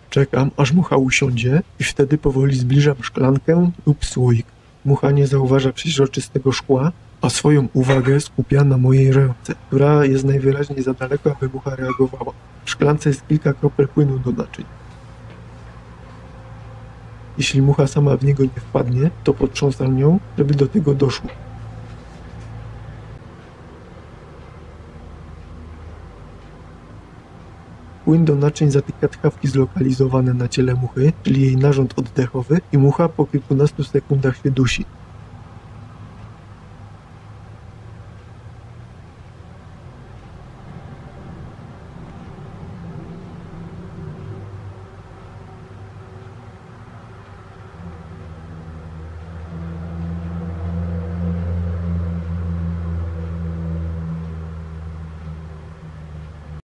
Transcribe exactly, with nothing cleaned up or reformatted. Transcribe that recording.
Czekam, aż mucha usiądzie i wtedy powoli zbliżam szklankę lub słoik. Mucha nie zauważa przeźroczystego szkła, a swoją uwagę skupia na mojej ręce, która jest najwyraźniej za daleko, aby mucha reagowała. W szklance jest kilka kropel płynu do naczyń. Jeśli mucha sama w niego nie wpadnie, to potrząsam nią, żeby do tego doszło. Płyn do naczyń zatyka tchawki zlokalizowane na ciele muchy, czyli jej narząd oddechowy, i mucha po kilkunastu sekundach się dusi.